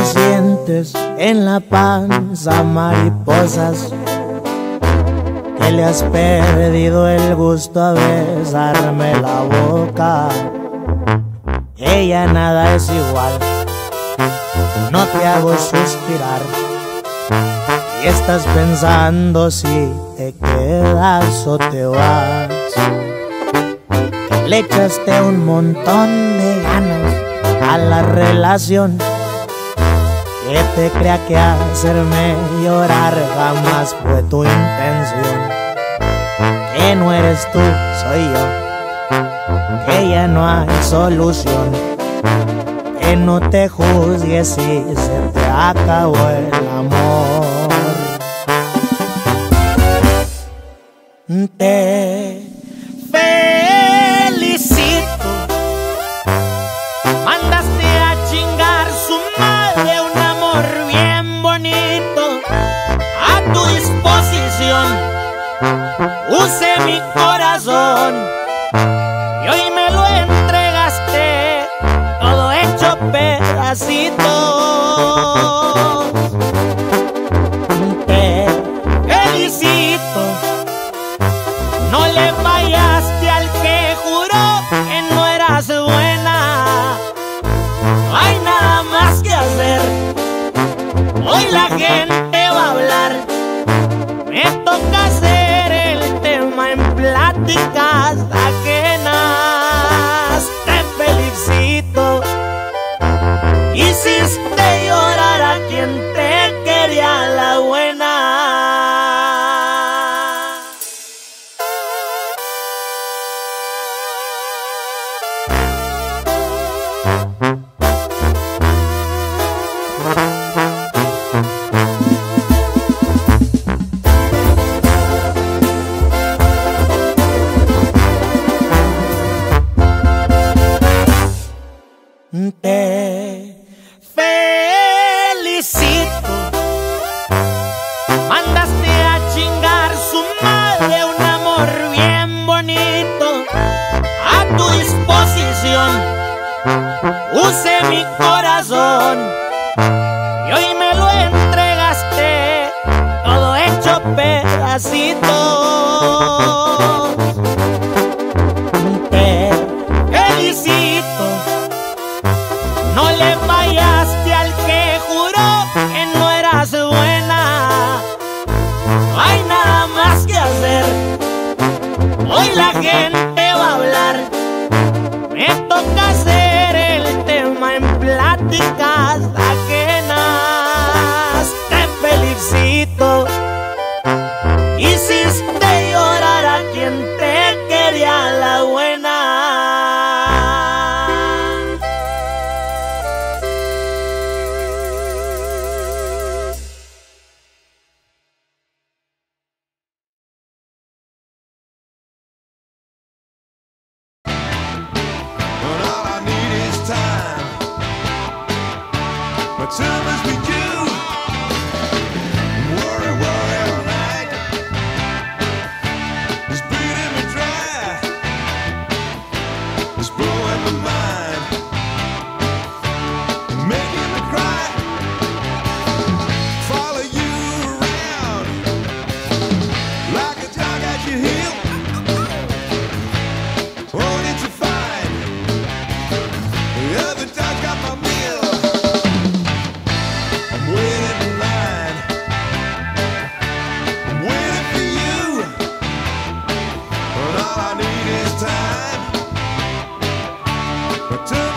no sientes en la panza mariposas, que le has perdido el gusto a besarme la boca. Ella nada es igual, no te hago suspirar, y estás pensando si te quedas o te vas. Le echaste un montón de ganas a la relación, que te crea que hacerme llorar jamás fue tu intención. Que no eres tú, soy yo, que ya no hay solución, que no te juzgues si se te acabó el amor. Te felicito, mandaste a chingar su madre un amor bien bonito. A tu disposición usé mi corazón y hoy me lo entregaste todo hecho pedacitos. Te felicito, no le fallaste al que juró que no eras buena. No hay nada más que hacer, hoy la gente va a hablar. Me toca hacer el tema en pláticas ajenas. Te felicito, hiciste llorar a quien te quería la buena. Te felicito, mandaste a chingar su madre un amor bien bonito. A tu disposición usé mi corazón y hoy me lo entregaste todo hecho pedacitos. Te felicito, no le fallaste al que juró que no eras buena. No hay nada más que hacer, hoy la gente va a hablar. Me toca hacer el tema en pláticas ajenas. Te felicito, hiciste llorar a quien te quería la buena. Time as we do, worry, worry all night. It's bleeding me dry, it's blowing my mind, making me cry. Follow you around like a dog at your heel, only to find the other dog got my meal. Waiting in line, I'm waiting for you, and all I need is time. But